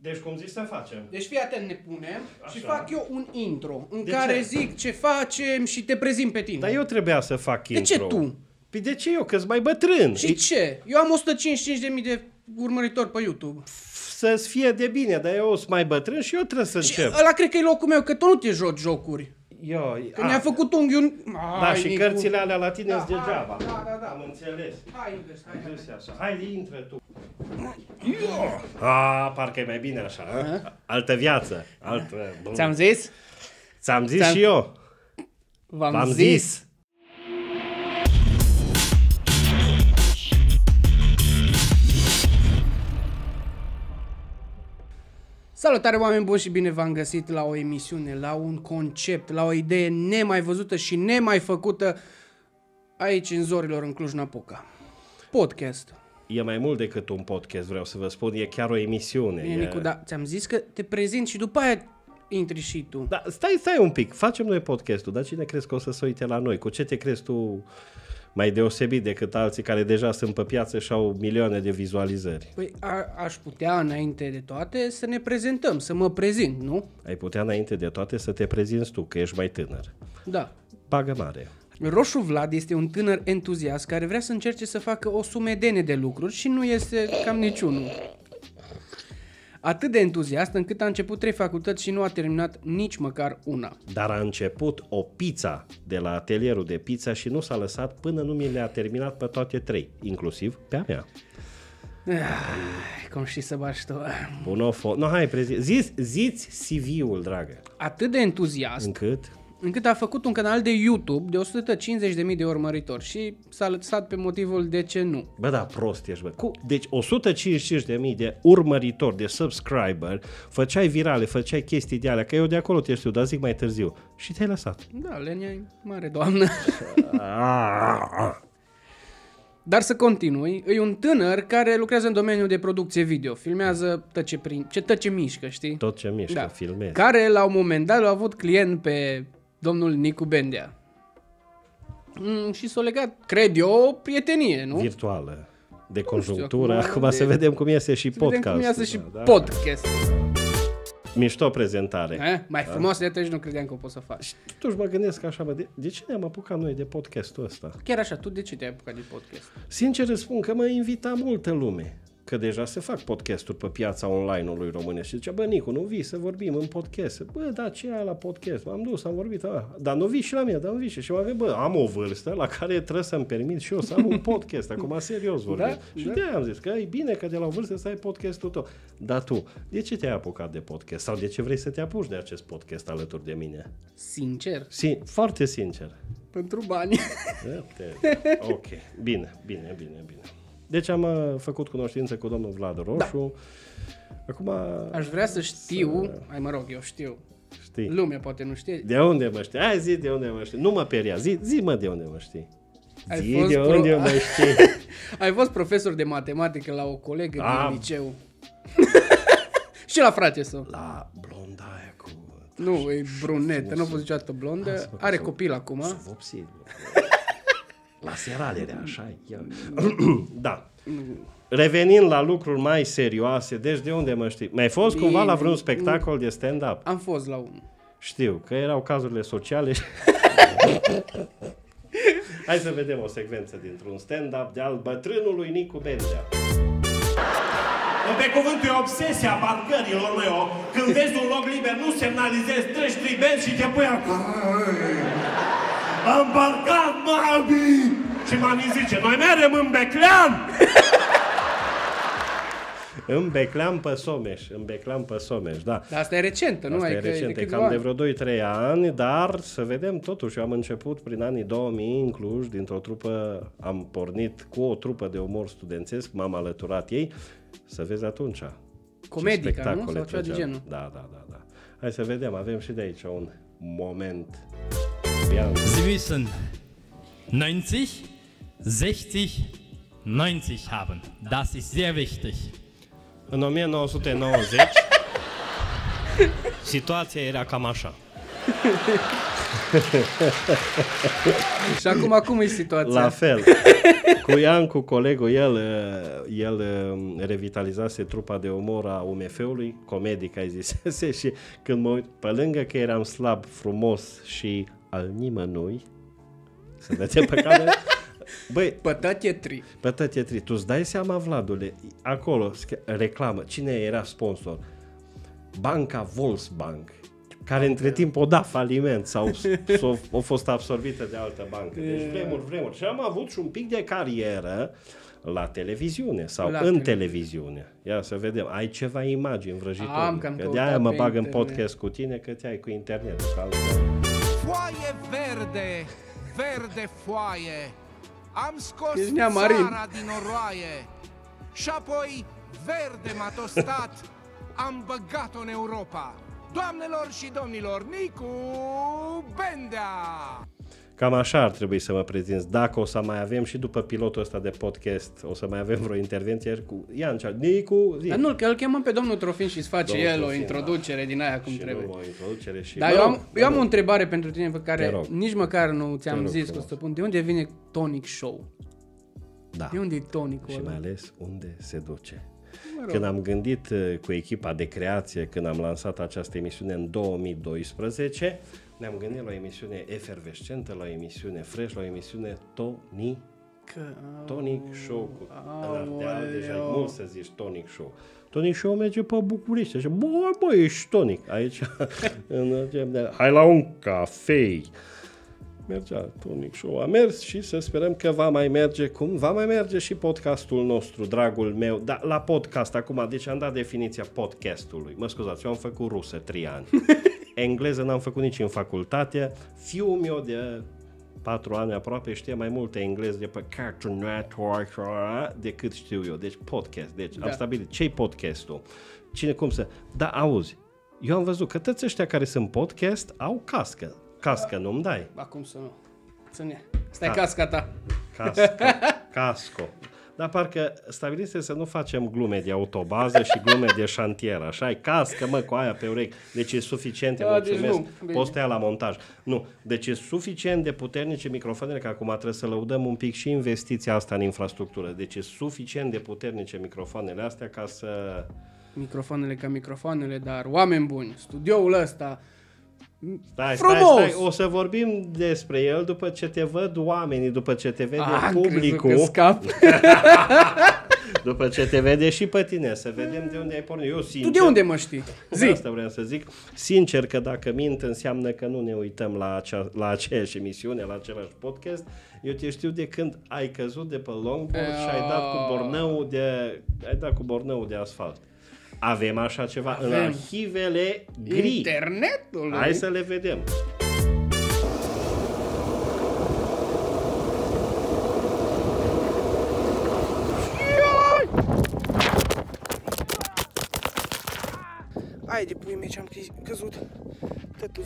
Deci cum zici să facem? Deci fii atent, ne punem și Așa. fac eu un intro în De care ce? zic ce facem și te prezint pe tine. Dar eu trebuia să fac intro. De ce tu? Păi de ce eu? Că-s mai bătrân. Și ce? Eu am 155.000 de urmăritori pe YouTube. Să-ți fie de bine, dar eu sunt mai bătrân și eu trebuie să Și încep. ăla cred că e locul meu, că tu nu te joci jocuri. Că ne-a făcut unghiul... Da, și cărțile alea la tine Da, sunt degeaba. da. Am înțeles. Hai, invers, hai. Așa. Hai, intră tu. Parcă e mai bine așa. Altă viață. Altă... Ți-am zis? Ți-am zis și eu. V-am zis. Salutare, oameni buni, și bine v-am găsit la o emisiune, la un concept, la o idee nemai văzută și nemai făcută aici în Zorilor, în Cluj-Napoca. Podcast. E mai mult decât un podcast, vreau să vă spun. E chiar o emisiune. Bine, Nicu, dar ți-am zis că te prezint și după aia intri și tu. Da, stai un pic. Facem noi podcastul, dar cine crezi că o să se uite la noi? Cu ce te crezi tu mai deosebit decât alții care deja sunt pe piață și au milioane de vizualizări? Păi aș putea, înainte de toate, să ne prezentăm, să mă prezint, nu? Ai putea înainte de toate să te prezinți tu, că ești mai tânăr. Da. Bagă mare. Roșu Vlad este un tânăr entuziast care vrea să încerce să facă o sumedenie de lucruri și nu este cam niciunul. Atât de entuziast încât a început 3 facultăți și nu a terminat nici măcar una. Dar a început o pizza de la atelierul de pizza și nu s-a lăsat până nu mi le-a terminat pe toate 3, inclusiv pe a mea. Cum știi să bași tu? No, hai, ziți CV-ul, dragă. Atât de entuziast încât a făcut un canal de YouTube de 150.000 de urmăritori și s-a lăsat pe motivul de ce nu. Bă, da, prost ești, bă. Deci 155.000 de urmăritori, de subscriber, făceai virale, făceai chestii de alea, că eu de acolo te știu, dar zic mai târziu. Și te-ai lăsat. Da, Lenia-i mare doamnă. Dar să continui, e un tânăr care lucrează în domeniul de producție video, filmează tot ce mișcă, știi? Tot ce mișcă, filmezi. Care la un moment dat l-a avut client pe domnul Nicu Bendea. Și s-a legat, cred eu, o prietenie, nu? Virtuală, de conjunctură. Acum să vedem cum iese și podcast. Vedem cum iese și podcast. Mișto prezentare. Mai frumoasă de atunci nu credeam că o pot să faci. Și totuși mă gândesc așa, bă, de ce ne-am apucat noi de podcastul ăsta? Chiar așa, tu de ce te-ai apucat de podcast? Sincer îți spun că mă invita multă lume. Că deja se fac podcasturi pe piața online-ului românesc. Și zicea, bă, Nicu, nu vii să vorbim în podcast? Bă, da, ce e la podcast? M-am dus, am vorbit, dar nu vii și la mine, dar nu vii și mă gândesc, bă, am o vârstă la care trebuie să-mi permit și eu să am un podcast. Acum, serios vorbim. Da? Și de-aia am zis că e bine că de la o vârstă să ai podcastul tău. Dar tu, de ce te-ai apucat de podcast? Sau de ce vrei să te apuci de acest podcast alături de mine? Sincer? Foarte sincer. Pentru bani. Ok, bine. Deci am făcut cunoștință cu domnul Vlad Roșu. Da. Acum aș vrea să știu, eu știu. Știi. Lumea poate nu știe. De unde mă știi? Hai, zi de unde mă știi. Nu mă peria. Zi-mă de unde mă știi. Unde mă știi. Ai fost profesor de matematică la o colegă din liceu. Și la frate său. La blonda aia cu... Nu, e brunetă, nu a fost niciodată blondă. Are copil acum. S-a vopsit. La seralere, așa. Da. Revenind la lucruri mai serioase, deci de unde mă știi? Mai fost cumva la vreun spectacol de stand-up? Am fost la unul. Știu, că erau cazurile sociale. Hai să vedem o secvență dintr-un stand-up de al bătrânului Nicu Bendea. Pe cuvântul e obsesia parcărilor, măi, când vezi un loc liber, nu semnalizezi, treci 3 benzi și te pui acolo. Am parcat, mami! Și mami zice, noi merem în Beclean! În Beclean pe Someș, da. Dar asta e recentă, nu? Asta e recentă, e cam de vreo 2-3 ani, dar să vedem totuși. Eu am început prin anii 2000 în Cluj, dintr-o trupă, am pornit cu o trupă de umor studențesc, m-am alăturat ei, să vezi atunci. Comedica, nu? Sau ceva de genul. Da. Hai să vedem, avem și de aici un moment. Sie müssen 90, 60, 90 haben. Das ist sehr wichtig. În 1990 situația era cam așa. Și acum cum e situația? La fel. Cu Iancu, colegul, el revitalizase trupa de umor a UMF-ului, comedic, ai zisese, și când mă uit, pe lângă că eram slab, frumos și al nimănui, să vedem pe cameră, băi, Pătătetri. Pătătetri, tu îți dai seama, Vladule, acolo, reclamă, cine era sponsor? Banca Volksbank, care între timp o da faliment sau a fost absorbită de altă bancă. Deci vremuri. Și am avut și un pic de carieră la televiziune sau în televiziune. Ia să vedem, ai ceva imagini vrăjitoare. Că de-aia mă bag în podcast cu tine, că te ai cu internet. Foaie verde, verde foaie, am scos țara din oroaie și apoi verde m-a tostat, am băgat-o în Europa. Doamnelor și domnilor, Nicu Bendea! Cam așa ar trebui să mă prezinți. Dacă o să mai avem și după pilotul ăsta de podcast, o să mai avem vreo intervenție cu Iancea, Nicu, zi. Dar nu, că îl chemăm pe domnul Trofin și îți face el o introducere din aia cum și trebuie. O introducere și... Dar eu am o întrebare pentru tine pe care nici măcar nu ți-am zis că o să pun. De unde vine Tonic Show? Da. De unde e tonicul Și ăla? mai ales unde se duce. Când am gândit cu echipa de creație, când am lansat această emisiune în 2012, ne-am gândit la o emisiune efervescentă, la o emisiune fresh, la o emisiune Tonic Show. În Ardeal, deja e mult să zici Tonic Show. Tonic Show merge pe București. Așa, băi, ești tonic. Aici, hai la un cafei. Mergea Tonic Show, a mers și să sperăm că va mai merge cum va mai merge și podcastul nostru, dragul meu. Da, la podcast acum, deci am dat definiția podcastului. Mă scuzați, eu am făcut rusă 3 ani. Engleză n-am făcut nici în facultate. Fiul meu de 4 ani aproape știe mai multe engleză de pe Cartoon Network decât știu eu. Deci podcast. Deci am stabilit ce-i podcastul. Cine cum să... Da, auzi, eu am văzut că toți ăștia care sunt podcast au cască. Cască nu-mi dai. Acum să nu. Ține. Asta e casca ta. Casco. Dar parcă stabilise să nu facem glume de autobază și glume de șantier. Așa e cască, mă, cu aia pe urechi. Deci e suficient, mulțumesc. Deci poți să ia la montaj. Nu. Deci e suficient de puternice microfoanele, că acum trebuie să lăudăm un pic și investiția asta în infrastructură. Deci e suficient de puternice microfoanele astea ca să... Microfoanele ca microfoanele, dar oameni buni, studioul ăsta... Stai, o să vorbim despre el după ce te văd oamenii, după ce te vede publicul. După ce te vede și pe tine, să vedem de unde ai pornit. Eu, sincer, tu de unde mă știi? Zi. Asta vreau să zic. Sincer că dacă mint înseamnă că nu ne uităm la aceeași emisiune, la același podcast. Eu te știu de când ai căzut de pe longboard și ai dat cu bornăul de asfalt. Avem așa ceva în arhivele gri. Internetul. Hai să le vedem. Hai de pui mei, ce-am căzut. Tătul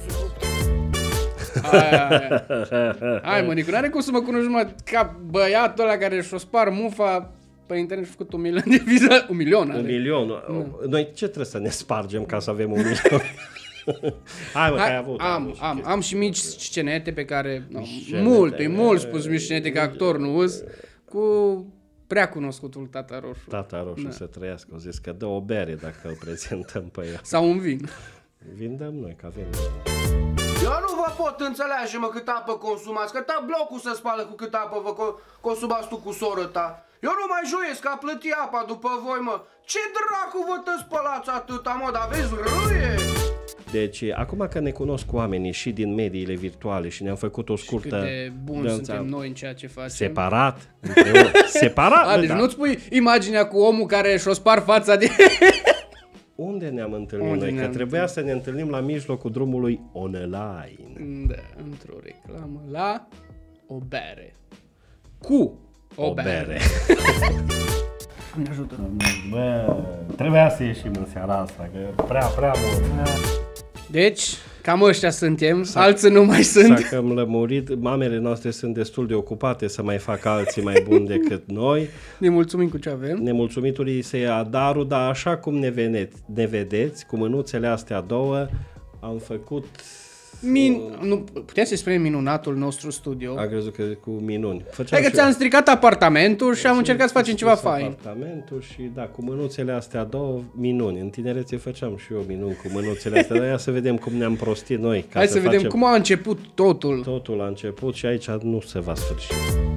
Hai mă, Nicu, n-are cum să mă cunoști numai ca băiatul ăla care și-o spar mufa pe internet și a făcut 1 milion de vizualizări. 1 milion are. 1 milion. Noi ce trebuie să ne spargem ca să avem 1 milion? Hai mă, că ai avut. Am și mici scenete pe care... mult spus mici scenete că actor nu uz. Cu prea cunoscutul Tata Roșu. Tata Roșu să trăiască. Au zis că dă o bere dacă îl prezentăm pe el. Sau un vin. Vin dăm noi, că avem... Eu nu vă pot înțelege, mă, cât apă consumați, că ta blocul se spală cu cât apă vă consumați tu cu soră ta. Eu nu mai joiesc, a plăti apa după voi, mă. Ce dracu vă tă spălați atâta, mă, dar aveți râie? Deci, acum că ne cunosc oamenii și din mediile virtuale și ne-am făcut o scurtă... Și cât de buni suntem noi în ceea ce facem. Separat. Separat. Deci nu-ți pui imaginea cu omul care și-o spar fața de... Unde ne-am întâlnit noi? Că trebuia să ne întâlnim la mijlocul drumului online. Da, într-o reclamă la o bere. Cu o bere. Doamne ajută. Bă, trebuia să ieșim în seara asta, că prea mult. Deci, cam ăștia suntem, alții nu mai sunt. Să că-am lămurit, mamele noastre sunt destul de ocupate să mai facă alții mai buni decât noi. Ne mulțumim cu ce avem. Nemulțumiturii se ia darul, dar așa cum ne vedeți, cu mânuțele astea două, am făcut Nu, putem să spunem minunatul nostru studio. A crezut că cu minuni. Hai că ți-am stricat apartamentul și am încercat să facem ceva fain. Apartamentul și da, cu mânuțele astea două, minuni. În tinerețe făceam și eu minuni cu mânuțele astea, dar ia să vedem cum ne-am prostit noi. Hai să vedem cum a început totul. Totul a început și aici nu se va sfârși.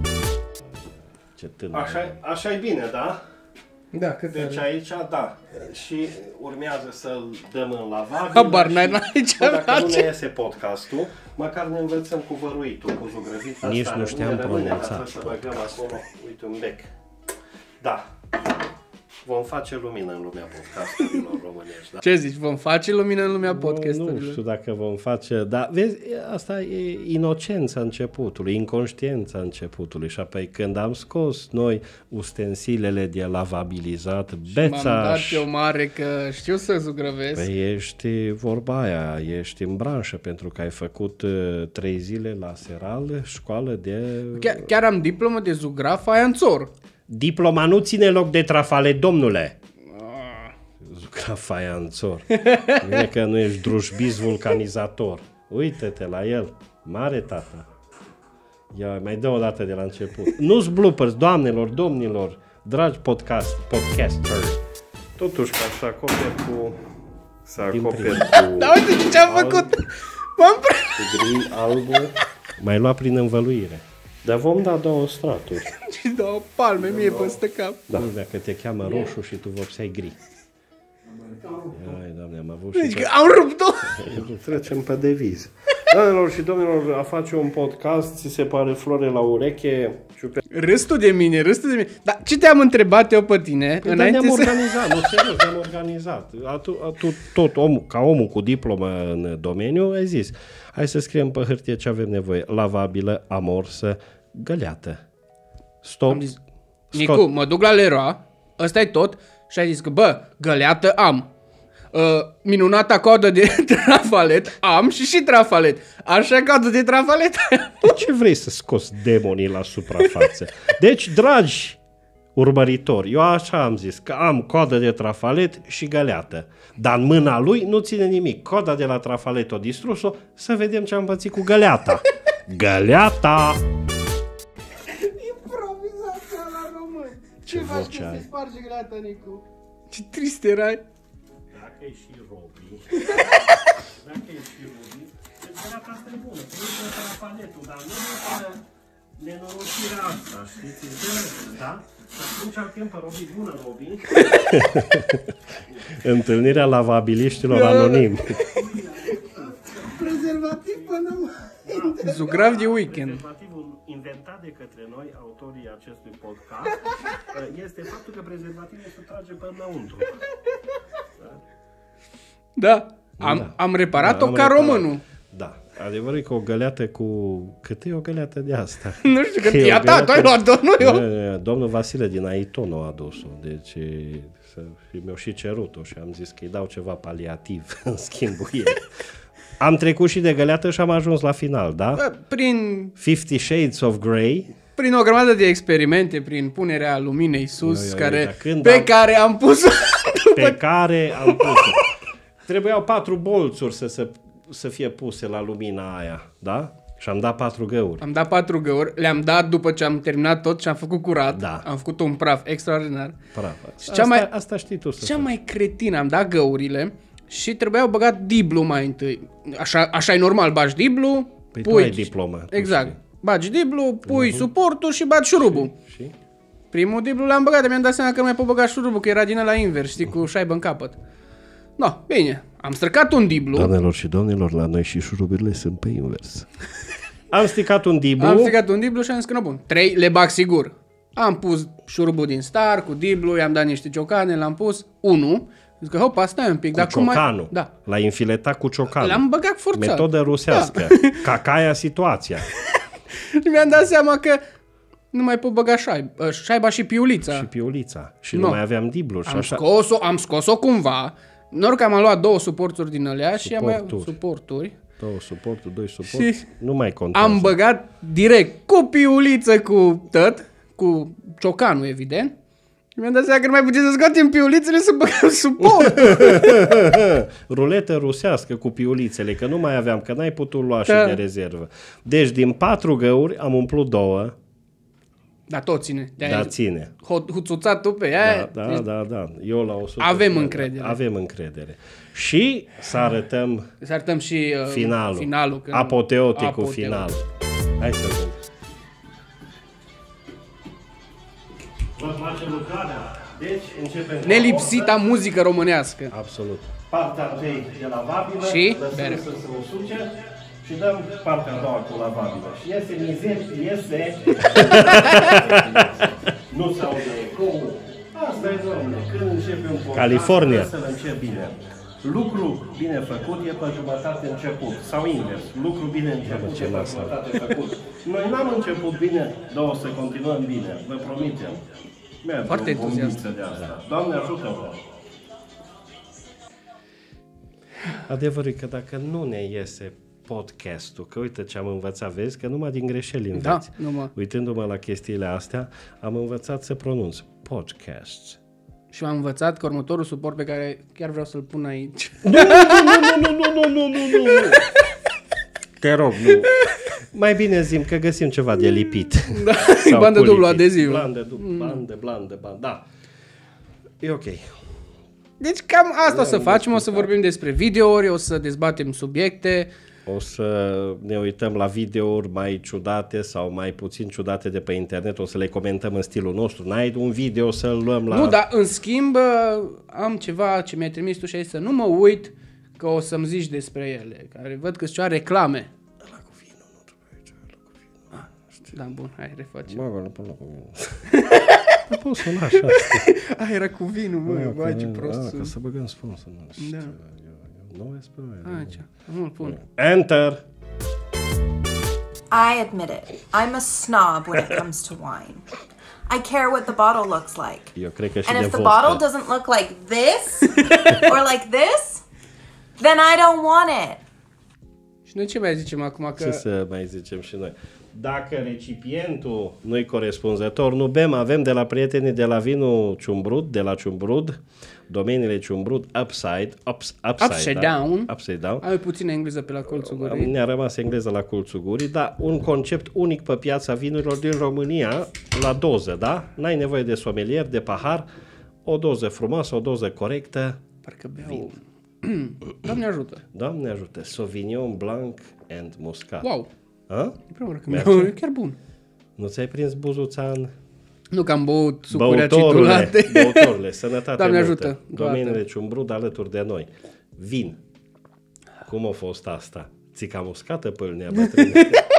Ce tânăr. Așa e bine, da? Da, cât deci aici, da. Și urmează să-l dăm în lavabil. Habar n-ai aici. Dacă nu ne iese podcastul, măcar ne învățăm cu văruitul, cu zugrăvita. Nici nu știam pronunța. Să băgăm acolo, uite un bec. Da. Vom face lumină în lumea podcasturilor românești. Da? Ce zici? Vom face lumină în lumea podcasturilor? Nu știu dacă vom face, dar vezi, asta e inocența începutului, inconștiența începutului. Și apoi când am scos noi ustensilele de lavabilizat, bețaș... M-am dat eu mare că știu să zugrăvesc. Păi ești vorba aia, ești în branșă pentru că ai făcut 3 zile la Seral, școală de... Chiar am diplomă de zugraf faianțor. Diploma nu ține loc de trafale, domnule. Zugraf faianțor. Bine că nu ești drușbiz vulcanizator. Uite-te la el. Mare tata. Ia, mai dă o dată de la început. Nu-s bloopers, doamnelor, domnilor, dragi podcasteri. Totuși, ca să acoperi cu... Să acoperi cu... Da, uite ce-am făcut! M-am cu gri, albul. Mai lua prin învăluire. Dar vom da 2 straturi. Și 2 palme mie peste cap. Da. Dacă te cheamă roșu și tu vopseai gri. Ai, Doamne, am avut și... Deci am rupt-o! Trecem pe deviz. Doamnelor și domnilor, a face un podcast, ți se pare flore la ureche. Râs tu de mine. Dar ce te-am întrebat eu pe tine? Păi ne-am organizat, nu serios, ne-am organizat. Tot ca omul cu diplomă în domeniu, ai zis, hai să scriem pe hârtie ce avem nevoie. Lavabilă, amorsă, găleată. Stop. Nicu, mă duc la Leroy, ăsta-i tot, și ai zis că, bă, găleată am. Minunata coadă de trafalet am și trafalet. Așa coadă de trafalet. De ce vrei să scoți demonii la suprafață? Deci, dragi urmăritori, eu așa am zis, că am coadă de trafalet și găleată. Dar în mâna lui nu ține nimic. Coada de la trafalet o distrus-o, să vedem ce am pățit cu găleata. Găleata! Improvizația la român. Ce faci că se sparge găleata, Nicu? Ce trist erai. Dacă e și Robi, găleata asta e bună, trebuie trafaletul, dar nu e nenorocirea asta, știți? Da? Atunci îl chem pe Robi, bună Robi. Întâlnirea lavabiliștilor anonim. Prezervativ până Zugrav de weekend. Prezervativul inventat de către noi, autorii acestui podcast, este faptul că prezervativul se trage pe înăuntru. Da, am reparat-o ca românul. Da, adevărul e că o găleată cu... Cât e o găleată de asta? Nu știu, cât e a ta, tu ai luat-o, nu eu. Domnul Vasile din Aiton a adus-o, deci mi-au și cerut-o și am zis că îi dau ceva paliativ în schimbul ei. Am trecut și de găleată și am ajuns la final, da? Prin 50 Shades of Grey. Prin o grămadă de experimente, prin punerea luminei sus, pe care am pus-o. Trebuiau 4 bolțuri să fie puse la lumina aia, da? Și am dat 4 găuri. Am dat 4 găuri, le-am dat după ce am terminat tot și am făcut curat. Da. Am făcut un praf extraordinar. Praf. Asta știi tu să cea mai cretină, am dat găurile și trebuiau băgat diblu mai întâi. Așa e normal, bagi diblu, pui... tu ai diplomă. Exact. Bagi diblu, pui suportul și bagi șurubul. Și? Primul diblu l-am băgat, mi-am dat seama că nu mai pot băga șurubul, că era din ăla invers, știi, cu șaibă în capăt. No, bine. Am stricat un diblu. Doamnelor și domnilor, la noi și șuruburile sunt pe invers. Am stricat un diblu. Și am zis că nu bun. 3 le bag sigur. Am pus șurubul din Star cu diblu, i-am dat niște ciocane, l-am pus. 1. Zic că, hopa, stai un pic. Cu ciocanul. Da. L-a infiletat cu ciocanul. L-am băgat forțat. Metodă rusească. Da. Cacaia situația. Și mi-am dat seama că nu mai pot băga șaiba și piulița. Și piulița. Și nu mai aveam diblu. Și am scos-o cumva. Noroc că am luat 2 suporturi din alea și am mai suporturi. 2 suporturi, 2 suporturi. Nu mai contează. Am băgat direct cu piuliță, cu tot, cu ciocanul, evident. Mi-am dat seama că nu mai putem să scoatem piulițele să băgăm sub port. Ruletă rusească cu piulițele, că nu mai aveam, că n-ai putut lua și de rezervă. Deci din 4 găuri am umplut 2. Da, tot ține. Da, ține. Huțuțat tu pe ea. Da. Eu la 100. Avem încredere. Avem încredere. Și să arătăm și finalul apoteoticul final. Hai să vedem. Vă place lucrarea? Deci începem. Nelipsita muzică românească. Absolut. Partea întâi de la vabilă, Și? lăsăm să se usuce și dăm partea a doua cu la vabilă. Și iese iese. Nu se aude ecou. Asta e, domnule, când începe un podcast, California. să-l încep bine. Lucru bine făcut e pe jumătate început. Sau invers. Lucru bine început e pe jumătate făcut. Noi n-am început bine, dar o să continuăm bine. Vă promitem. Foarte entuziast. De asta. Doamne ajută-vă! Adevărul e că dacă nu ne iese podcastul, că uite ce am învățat, vezi că numai din greșeli înveți. Da, numai. Uitându-mă la chestiile astea, am învățat să pronunț podcast. Și am învățat că următorul suport pe care chiar vreau să-l pun aici. Nu. Te rog, nu. Mai bine zim că găsim ceva de lipit. Da, Sau bandă cu dublu lipit. adeziv. Bandă, da. E ok. Deci cam asta o să facem, o să vorbim despre videouri, o să dezbatem subiecte. O să ne uităm la videouri mai ciudate sau mai puțin ciudate de pe internet, o să le comentăm în stilul nostru. N-ai un video să-l luăm la... Nu, dar în schimb am ceva ce mi-ai trimis tu și aici să nu mă uit, că o să-mi zici despre ele, care văd că-s ceva reclame. Ăla cu vinul, nu trebuie aici, ăla cu vinul. Da, bun, hai, refacem. Mă, nu pot cu vinul. Nu pot să o lași asta. Era cu vinul, mă, bă, ce prost. Ca să băgăm sponsor. Da. Nu e spune. Aici, nu-l pun. Enter! I admit it. I'm a snob when it comes to wine. I care what the bottle looks like. Eu cred că și And de if the vodka. bottle doesn't look like this or like this, then I don't want it. Și noi ce mai zicem acum? Că... Ce să mai zicem și noi? Dacă recipientul nu-i corespunzător, nu bem, avem de la prietenii de la vinul Ciumbrud, de la Ciumbrud, domeniile Ciumbrud, Upside Down. Ai puțin engleză pe la colțul gurii. Ne-a rămas engleză la colțul gurii, dar un concept unic pe piața vinurilor din România, la doză, da? N-ai nevoie de somelier, de pahar, o doză frumoasă, o doză corectă. Parcă beau. Doamne ajută. Doamne ajută. Sauvignon Blanc and Muscat. Wow. A? E prima oară că mi-au, e chiar bun. Nu ți-ai prins buzuțan? Nu că am băut sucuri acidulate. Băutorile, sănătate Doamne multă. ajută. Domeniile Ciumbrud alături de noi. Vin. Cum a fost asta? Țica muscată pâlnea bătrână.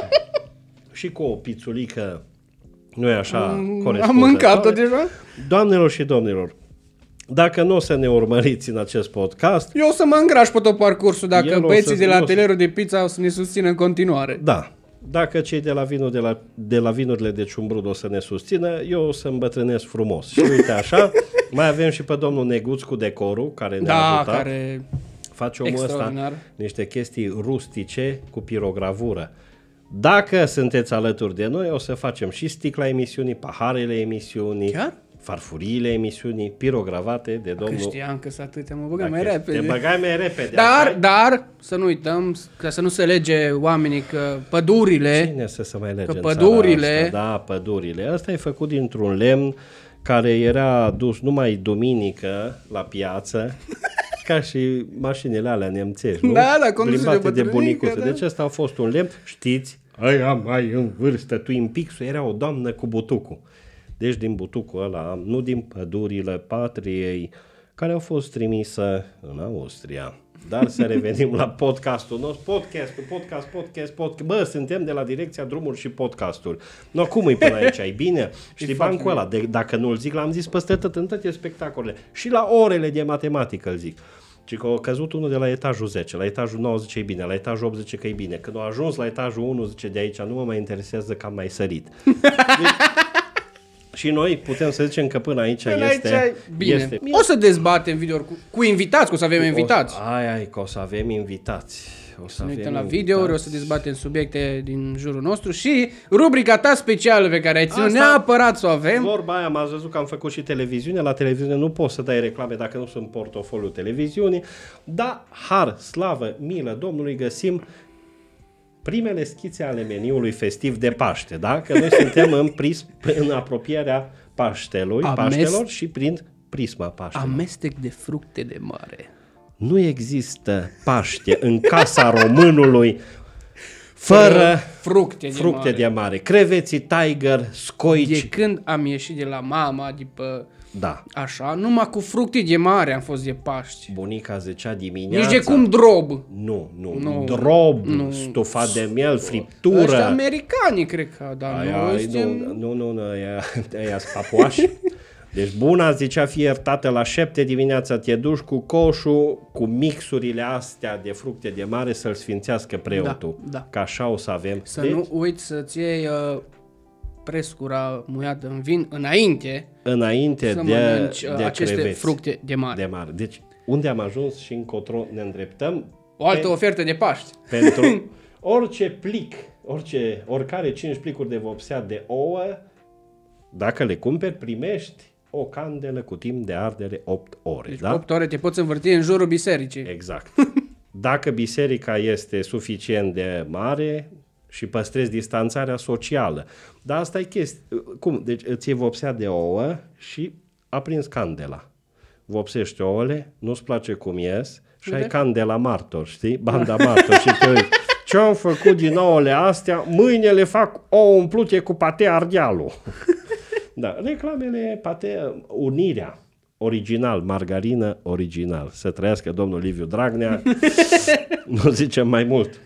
Și cu o pițulică, nu e așa, corespunzătoare. Am mâncat-o deja? Doamnelor și domnilor, dacă nu o să ne urmăriți în acest podcast... Eu o să mă îngraș pe tot parcursul dacă El o băieții să- de la eu o să- atelierul de pizza o să ne susțină în continuare. Da. Dacă cei de la vinul de la vinurile de Ciumbrud o să ne susțină, eu o să îmbătrânesc frumos. Și uite așa, mai avem și pe domnul Neguț cu decorul, care ne-a Da, ajutat. care... Face omul ăsta extraordinar. niște chestii rustice cu pirogravură. Dacă sunteți alături de noi, o să facem și sticla emisiunii, paharele emisiunii, Chiar? farfuriile emisiunii, pirogravate de Că domnul... știam că s-a atâtea, mă băgam mai Dacă repede. Te băgai mai repede. Dar, să nu uităm, ca să nu se lege oamenii că pădurile... Cine să mai lege Că în țara pădurile- asta? Da, pădurile. Asta e făcut dintr-un lemn care era dus numai duminică la piață, ca și mașinile alea nemțești, nu? Da, conduse de Plimbate de bătrânică, bunicuță. da. Deci ăsta a fost un lemn, știți, aia mai în vârstă, Twin Peaks-ul era o doamnă cu butucul. Deci din butucul ăla, nu din pădurile patriei, care au fost trimisă în Austria. Dar să revenim la podcastul nostru. Podcast. Bă, suntem de la direcția drumuri și podcasturi. No, cum e până aici? Ai bine? Știi bancul ăla? Dacă nu-l zic, l-am zis peste tot în toate spectacolele. Și la orele de matematică îl zic. Și că a căzut unul de la etajul 10, la etajul 9 zice e bine, la etajul 8 zice că e bine. Când a ajuns la etajul 1 zice de aici nu mă mai interesează că am mai sărit. Și noi putem să zicem că până aici este... Bine. Este. O să dezbatem video cu invitați, că o să avem invitați. Ai, că o să avem invitați. O să ne avem uităm la invitați. videouri, o să dezbatem subiecte din jurul nostru și rubrica ta specială pe care ai ținut neapărat să o avem. Vorba aia, m-ați văzut că am făcut și televiziune. La televiziune nu poți să dai reclame dacă nu sunt portofoliul televiziunii. Dar, har, slavă, milă Domnului, găsim primele schițe ale meniului festiv de Paște, da? Că noi suntem în apropierea Paștelor și prin prisma Paștelor. Amestec de fructe de mare. Nu există Paște în casa românului fără fructe de mare. Creveții, tiger, scoici. De când am ieșit de la mama, după Da. așa, numai cu fructe de mare am fost de Paști. Bunica zicea dimineața. Nici de cum drob. Nu. Drob, stufat de miel, friptură. Ăștia americanii, cred că, dar Nu, aia sunt papuași. Deci buna zicea, fie iertată, la 7 dimineața te duci cu coșul, cu mixurile astea de fructe de mare să-l sfințească preotul. Da. Că așa o să avem. Să nu uiți să-ți iei prescura muiată în vin înainte să mănânci aceste creveți fructe de mare. Deci unde am ajuns și încotro ne îndreptăm? O altă ofertă de Paști. Pentru orice plic, oricare 5 plicuri de vopsea de ouă, dacă le cumperi, primești o candelă cu timp de ardere 8 ore. Deci da? 8 ore te poți învârti în jurul bisericii. Exact. Dacă biserica este suficient de mare și păstrezi distanțarea socială. Dar asta e chestie. Cum? Deci îți iei vopsea de ouă și aprins candela. Vopsești ouăle, nu-ți place cum ies și ai candela martor, știi? Banda martor și te uiți. Ce-am făcut din ouăle astea? Mâine le fac ouă umplute cu pate Ardealul. Da, reclamele, pate, unirea, original, margarină original. Să trăiască domnul Liviu Dragnea, nu zicem mai mult.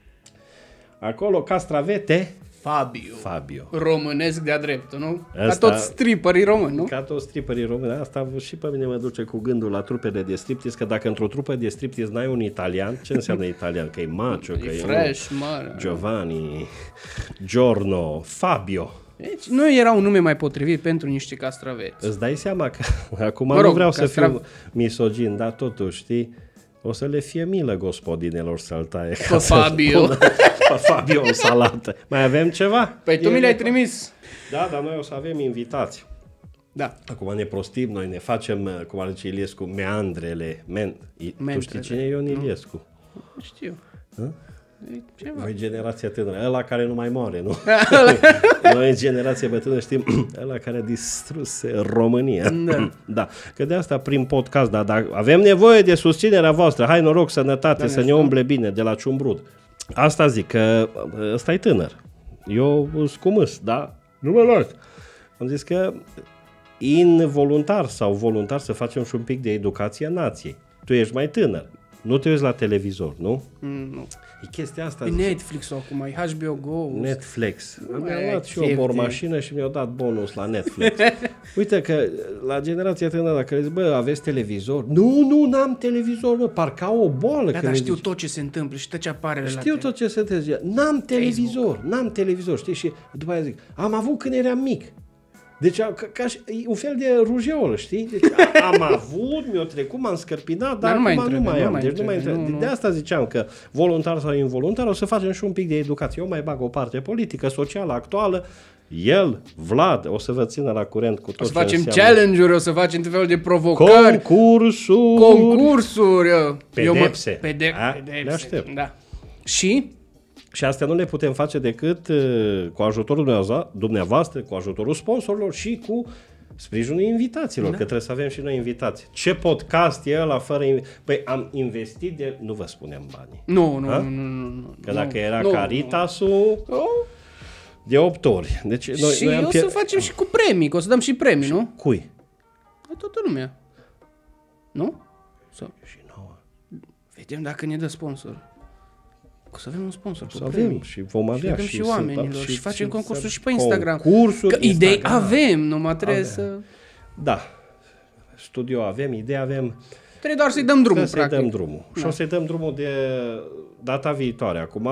Acolo, castravete, Fabio. Românesc de-a dreptul, nu? Asta, ca toți stripperii români, nu? Ca toți stripperii români. Asta și pe mine mă duce cu gândul la trupele de striptease, că dacă într-o trupă de striptease n-ai un italian, ce înseamnă italian? Că e Macio, că e fresh, mare. Giovanni, Giorno, Fabio. Deci nu era un nume mai potrivit pentru niște castraveți. Îți dai seama că acum nu vreau să fiu misogin, dar totuși, știi, o să le fie milă gospodinelor să-l taie. Pe Fabio. Pe Fabio o salată. Mai avem ceva? Păi tu mi le-ai trimis. Da, dar noi o să avem invitați. Da. Acum ne prostim, noi ne facem, cum ar zice Iliescu, meandrele. Tu știi cine e Ion Iliescu? Știu. Ceva. Voi generația tânără, ăla care nu mai moare, nu? Noi generația bătrână știm, ăla care a distrus România. Da. Că de asta prin podcast, dar avem nevoie de susținerea voastră. Hai noroc, sănătate, să ne umble bine de la ciumbrud. Asta zic, că ăsta e tânăr. Eu sunt cumâs, da? Nu mă las. Am zis că involuntar sau voluntar să facem și un pic de educație nației. Tu ești mai tânăr. Nu te uiți la televizor, nu? Nu. E chestia asta. E Netflix-ul acum, e HBO Go. Netflix. Mi-am luat și o bormașină și mi-au dat bonus la Netflix. Uite că la generația tânără, dacă le zic, bă, aveți televizor? Nu, n-am televizor, bă, parcă au o boală. Da, dar știu tot ce se întâmplă și tot ce apare la Știu tot ce se întâmplă. N-am televizor, știi? Și după aia zic, am avut când eram mic. Deci, ca un fel de rujeolă, știi? Deci, am avut, mi-o trecut, m-am scărpinat, dar acum nu mai am. Deci nu mai intră. De asta ziceam că, voluntar sau involuntar, o să facem și un pic de educație. Eu mai bag o parte politică, socială, actuală. El, Vlad, o să vă țină la curent cu tot. O să facem challenge-uri, o să facem tot felul de provocări. Concursuri. Pedepse. Le aștept. Da. Și astea nu le putem face decât cu ajutorul dumneavoastră, cu ajutorul sponsorilor și cu sprijinul invitaților, că trebuie să avem și noi invitați. Ce podcast e ăla fără Păi am investit de... Nu vă spunem banii. Nu. Că dacă era Caritasul... De 8 ori. Deci noi o să facem și cu premii, că o să dăm și premii, nu? Cui? La toată lumea. Nu? Și nouă. Vedem dacă ne dă sponsor. O să avem un sponsor cu premii. Avem și vom avea și oamenilor și facem concursuri și pe Instagram. Concursuri, că idei avem, numai trebuie să... Da. Studio avem, idei avem. Trebuie doar să-i dăm drumul, practic. Să-i dăm drumul. Da. Și o să-i dăm drumul de data viitoare. Acum,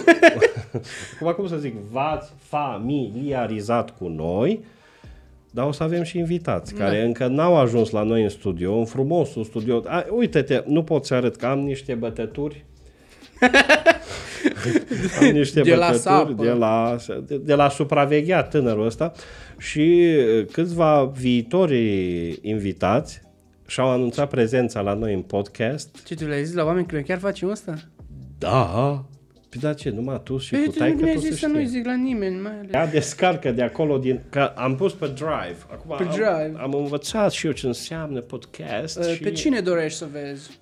cum să zic, v-ați familiarizat cu noi, dar o să avem și invitați care încă n-au ajuns la noi în studio, în frumosul studio. Uite-te, nu pot să arăt că am niște bătături Am niște De la bătături de la supravegheat tânărul ăsta și câțiva viitori invitați și-au anunțat prezența la noi în podcast. Ce tu le-ai zis la oameni că noi chiar facem asta? Da. Păi da, ce, numai tu și cu taică tu să nu-i zic la nimeni, mai ales. Ea descarcă de acolo, că am pus pe Drive. Acum Pe Drive. am învățat și eu ce înseamnă podcast. Și Pe cine dorești să vezi?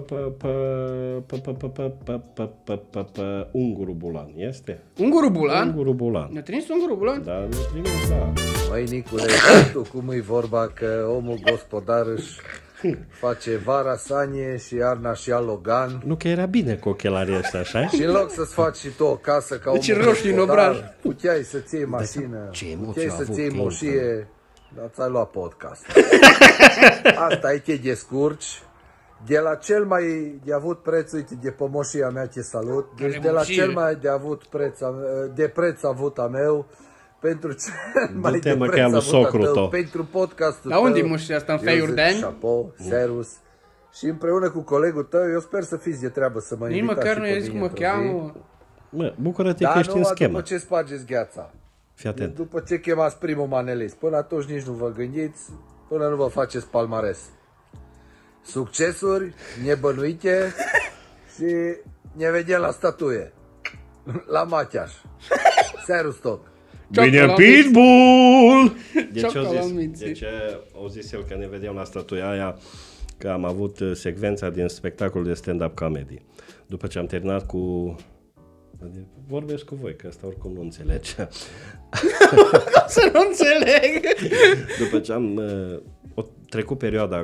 Unguru Bulan, este? Unguru Bulan? Unguru Bulan. Ne-a trimis Unguru Bulan? Da, ne trimis, da. Măi, Nicule, tu cum e vorba că omul gospodar își face vara sanie și iarna și ia Logan. Nu că era bine cu ochelarii ăștia, așa? Și în loc să-ți faci și tu o casă ca omul Deci roșii în obraj. puteai să-ți iei mașină, puteai să-ți iei moșie, dar ți-ai luat podcast. Asta ai te descurci. De la cel mai de avut preț, uite, de pe moșia mea te salut. Deci de la cel mai de preț avut a meu, pentru cel mai de preț avut a tău, pentru podcastul tău. Dar unde-i moșia asta, în Feiuri de ani? Chapeau, serus. Și împreună cu colegul tău, eu sper să fiți de treabă să mă invitați. Nici măcar nu i-ai zis cum mă cheamă. Mă, bucură-te că ești în schemă. După ce spargeți gheața. Fii atent. După ce chemați primul manelist. Până atunci nici nu vă gândiți, până nu vă faceți palmares. Succesuri nebănuite și ne vedem la statuie. La Matiaș. Serus tot. Bine, Pitbull! De ce au zis el că ne vedeam la statuia aia? Că am avut secvența din spectacolul de stand-up comedy. După ce am terminat cu... Vorbesc cu voi, că asta oricum nu înțelege. Să nu înțeleg! După ce am trecut perioada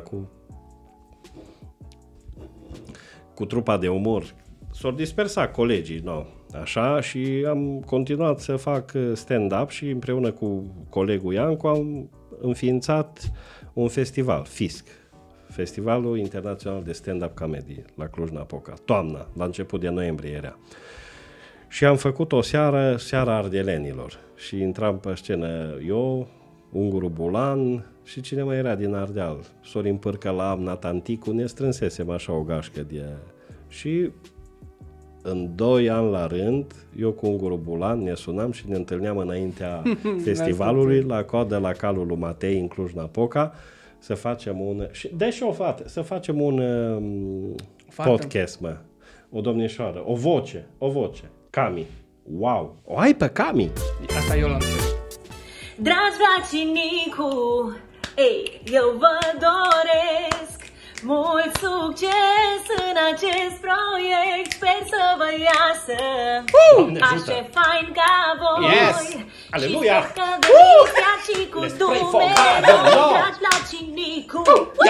cu trupa de umor, s-au dispersat colegii, no, așa, și am continuat să fac stand-up și împreună cu colegul Iancu am înființat un festival, FISC, Festivalul Internațional de Stand-Up Comedy, la Cluj-Napoca, toamna, la început de noiembrie era. Și am făcut o seara ardelenilor și intram pe scenă eu, Unguru Bulan și cine mai era din Ardeal, Sorin Pârcălam, Natanticu, ne strânsesem așa o gașcă de... Și în 2 ani la rând, eu cu Unguru Bulan ne sunam și ne întâlneam înaintea festivalului, la coadă la calul lui Matei, în Cluj-Napoca, să facem un... Deși o fată, să facem un podcast, mă. O domnișoară, o voce. Cami. Wow! O ai pe Cami? Asta eu l-am cerut. Dragi Vacinicu, ei, eu vă doresc mult succes în acest proiect. Sper să vă iasă așa fain ca voi. Yes! Aleluia! Și sper că veniți chiar și cu Dumnezeu, dragi Vacinicu.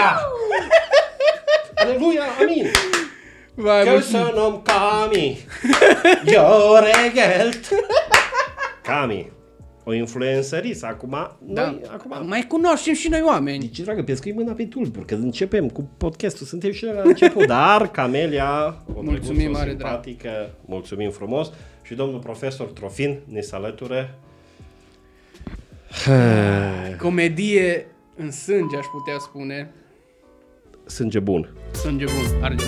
Aleluia! Amin! Că să nu-mi Cami, eu regelt. Cami, o influențăriță, acum noi, acum... Mai cunoaștem și noi oameni. Deci, dragă, pescui mâna pe tulburi, că începem cu podcastul, suntem și la început, dar Camelia, o mulțumim mare simpatică, mulțumim frumos, și domnul profesor Trofin ne se alătură. Comedie în sânge, aș putea spune. Sânge bun. Sânge bun, arde.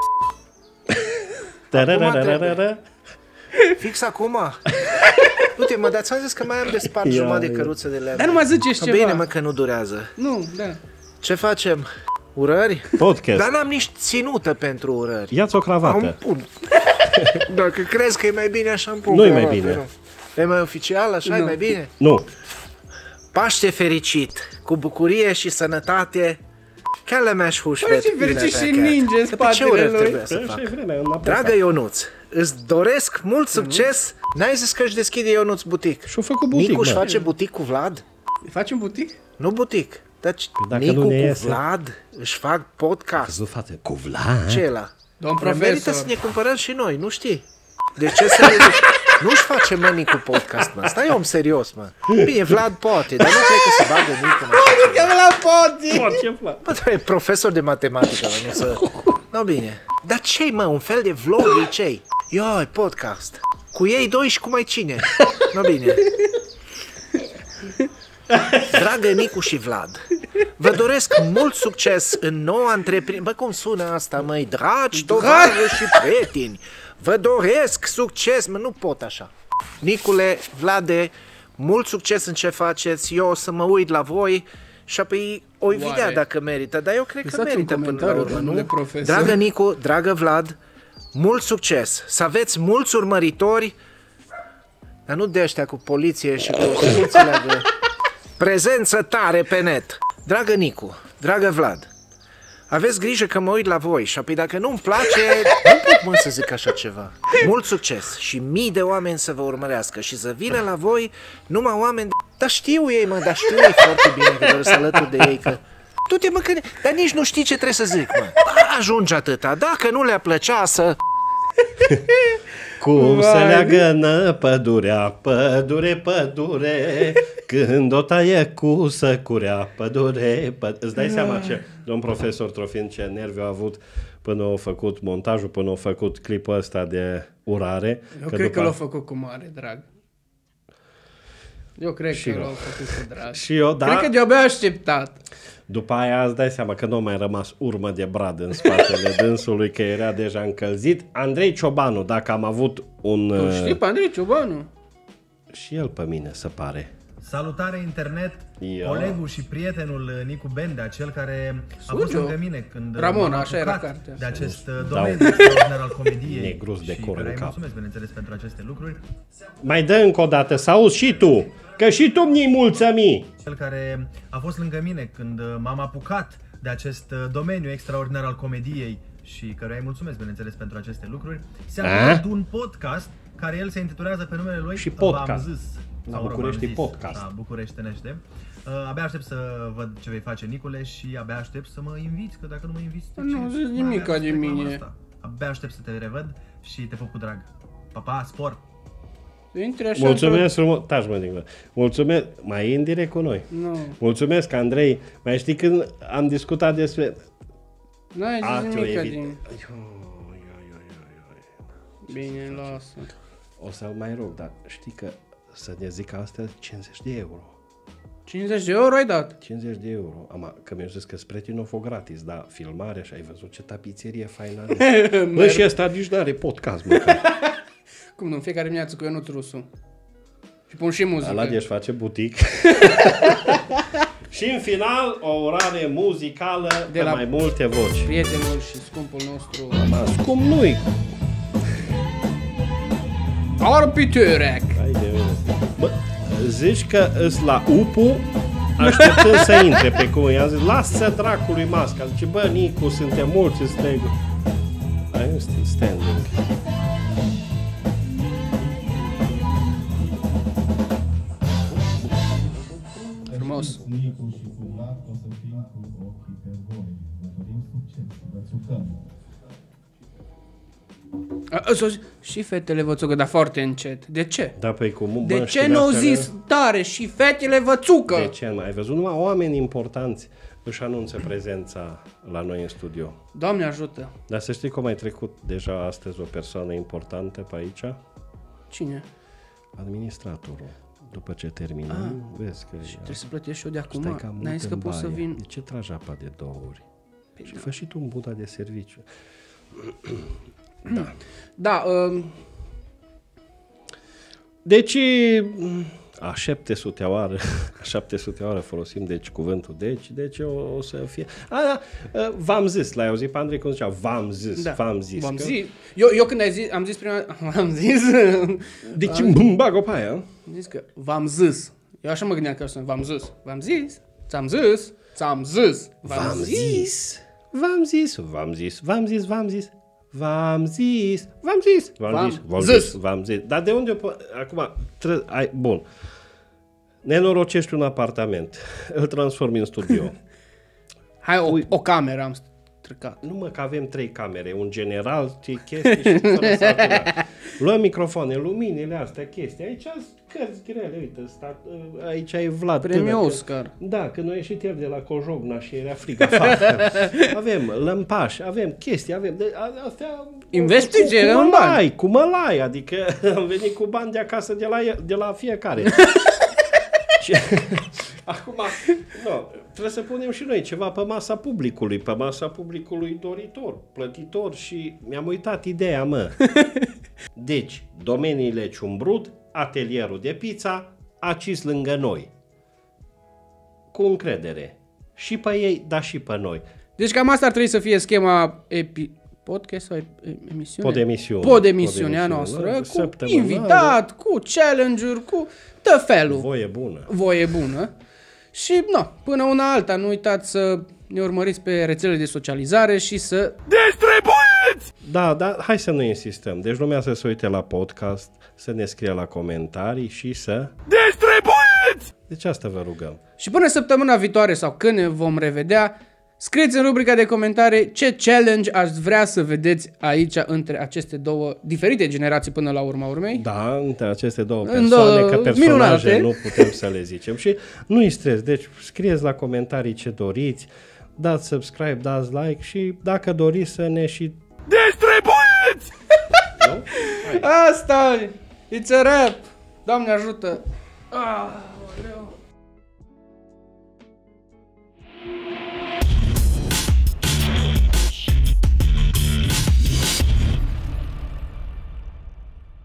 Fix acum? Uite, mă, dar ți-am zis că mai am de spart jumătate de căruță de lemn. Dar nu mai ziceți ceva. Bine, mă, că nu durează. Nu, da. Ce facem? Urări? Podcast. Dar n-am nici ținută pentru urări. Ia-ți o cravată. Am pun. Dacă crezi că e mai bine, așa îmi pun. Nu e mai bine. E mai oficial, așa e mai bine? Nu. Paște fericit, cu bucurie și sănătate. Chiar le mi-aș huși Paște fericit și ninge în spatele lui. Dragă Ionuț, îți doresc mult succes. N-ai zis că își deschide Ionuț butic? Și-o făcut butic, Nicu își face butic cu Vlad? Facem butic? Nu butic. Deci Nicu cu Vlad își fac podcast. Cu Vlad? Ce e ăla? Domn profesor. Merită să ne cumpărăm și noi, nu știi? De ce să ne... Nu-și face mă Nicu podcast, mă. Stai om serios, mă. Bine, Vlad poate, dar nu cred că se bagă Nicu. Nu că Vlad poate! Bă, tu e profesor de matematică, nu să... Nu, bine. Dar ce-i, mă, un fel de vlog de ce-i? Ioi, podcast. Cu ei doi și cu mai cine? Nu, bine. Dragă Nicu și Vlad, vă doresc mult succes în noua întreprindere. Bă, cum sună asta, măi? Dragi tovarăși și prieteni, vă doresc succes. Mă, nu pot așa. Nicule, Vlade, mult succes în ce faceți. Eu o să mă uit la voi și apoi o vedea dacă merită. Dar eu cred că merită până la urmă, nu? Dragă Nicu, dragă Vlad, mult succes. Să aveți mulți urmăritori, dar nu de ăștia cu poliție și cu de prezență tare pe net. Dragă Nicu, dragă Vlad, aveți grijă că mă uit la voi și apoi dacă nu-mi place, nu pot mă să zic așa ceva. Mult succes și mii de oameni să vă urmărească și să vină la voi numai oameni de... Dar știu ei, mă, dar știu ei foarte bine că doresc alături de ei, că... Du-te, mă, că... Dar nici nu știi ce trebuie să zic, mă. Ajunge atâta, dacă nu le-a plăcea să... Cum se leagănă pădurea, pădure, pădure, când o taie cu săcurea, pădure, pădure. Îți dai seama ce, domn profesor Trofin, ce nervi a avut până au făcut montajul, până au făcut clipul ăsta de urare. Eu cred că l-au făcut cu mare drag. Eu cred că l-au făcut cu drag. Și eu, da. Cred că de-abia așteptat. După aia îți dai seama că nu a mai rămas urmă de brad în spatele dânsului, că era deja încălzit. Andrei Ciobanu, dacă am avut un... Tu știi pe Andrei Ciobanu? Și el pe mine, se pare. Salutare internet, colegul și prietenul Nicu Bendea, cel care a fost lângă mine când Ramon, m-am așa era apucat cartea. de acest domeniu extraordinar al comediei Negrus de și cor care în îi cap. mulțumesc, bineînțeles, pentru aceste lucruri. Mai dă încă o dată, să auzi și tu, că și tu mi-i mulțumi. Cel care a fost lângă mine când m-am apucat de acest domeniu extraordinar al comediei și căruia îi mulțumesc, bineînțeles, pentru aceste lucruri, se apucă un podcast care el se intitulează pe numele lui și podcast. V-am zis. La București podcast. Da, bucureștenește. Abia aștept să văd ce vei face, Nicule, și abia aștept să mă inviți, că dacă nu mă inviți, nu zici nimica de mine. Abia aștept să te revăd și te pup cu drag. Pa, pa, spor! Mulțumesc frumos, taci mă din mulțumesc, mai e în direct cu noi. Nu. Mulțumesc, Andrei. Mai știi când am discutat despre... N-ai zis nimica din... Bine, lasă. O să-l mai rog, dar știi că să ne zic astăzi 50 de euro. 50 de euro ai dat? 50 de euro. Că mi-au zis că spre tine o fă gratis, da, filmare și ai văzut ce tapiserie faină. Bă, și ăsta nici n-are podcast, măcar. Cum nu, în fiecare dimineață cu Ionuț Rusu. Și pun și muzică. Ala deci face butic. Și în final, o urare muzicală de la mai multe voci. Prietenul și scumpul nostru. Scump nu-i. Arpitörek. Bă, zici că îs la UPU așteptând să intre pe cum i-am zis, lasă dracului masca. Zice, bă, Nicu, suntem mulți în stegu. I'm still standing. Frumos. Nicu și cu Vlad o să fim cu ochii pe voi. Vă dorim succes, vă țucăm. Și fetele vă țucă, dar foarte încet. De ce? Da, păi cum? De ce n-au zis tare și fetele vă țucă? De ce? Ai văzut? Numai oameni importanți își anunță prezența la noi în studio. Doamne ajută! Dar să știi că a mai trecut deja astăzi o persoană importantă pe aici? Cine? Administratorul. După ce terminăm, vezi că... Și trebuie să plătesc și eu de acum. N-ai zis că pot să vin... De ce tragi apa de 2 ori? Păi și fă și tu un buda de serviciu. Da. Da. Deci, a 700-a oară folosim deci cuvântul deci o să fie... V-am zis, l-ai auzit pe Andrei cum zicea? V-am zis, da. V-am zis. V-am zis. Eu când ai zis, am zis prima v-am zis. Deci bag-o pe aia. Am zis că v-am zis. Eu așa mă gândeam că v-am zis. V-am zis. Ți-am zis. Ți-am zis. V-am zis. V-am zis. V-am zis. V-am zis. V-am zis. V-am zis. V-am zis. V-am zis. V-am zis. V-am zis. Dar de unde... Acum, bun. Nenorocești un apartament. Îl transformi în studio. Hai, o cameră am stricat. Nu mă, că avem 3 camere. Un general, chestii și fără să luăm microfoane, luminile astea, chestii. Aici cărți grele, uite. Aici e Vlad. Premiu Oscar. Da, când a ieșit el de la Cojogna și era frig afară. Avem lămpași, avem chestii, avem... Astea... Investiție, cu mălai, cu mălai. Adică am venit cu bani de acasă de la fiecare. Acum, no, trebuie să punem și noi ceva pe masa publicului doritor, plătitor și mi-am uitat ideea, mă. Deci, domeniile Ciumbrud, atelierul de pizza, acis lângă noi. Cu încredere. Și pe ei, dar și pe noi. Deci cam asta ar trebui să fie schema podcast sau emisiune? Podemisiunea noastră, cu invitat, cu challenge-uri, cu felul. Voie bună. Și, până una alta, nu uitați să ne urmăriți pe rețelele de socializare și să distribuiți! Da, hai să nu insistăm. Deci lumea să se uite la podcast, să ne scrie la comentarii și să distribuiți! Deci asta vă rugăm. Și până săptămâna viitoare sau când ne vom revedea, scrieți în rubrica de comentarii ce challenge ați vrea să vedeți aici între aceste două diferite generații până la urma urmei. Da, între aceste două persoane, că personaje minunate. Nu putem să le zicem. Și nu-i stres, deci scrieți la comentarii ce doriți, dați subscribe, dați like și dacă doriți să ne și distribuiți! Asta e! It's a rap! Doamne ajută!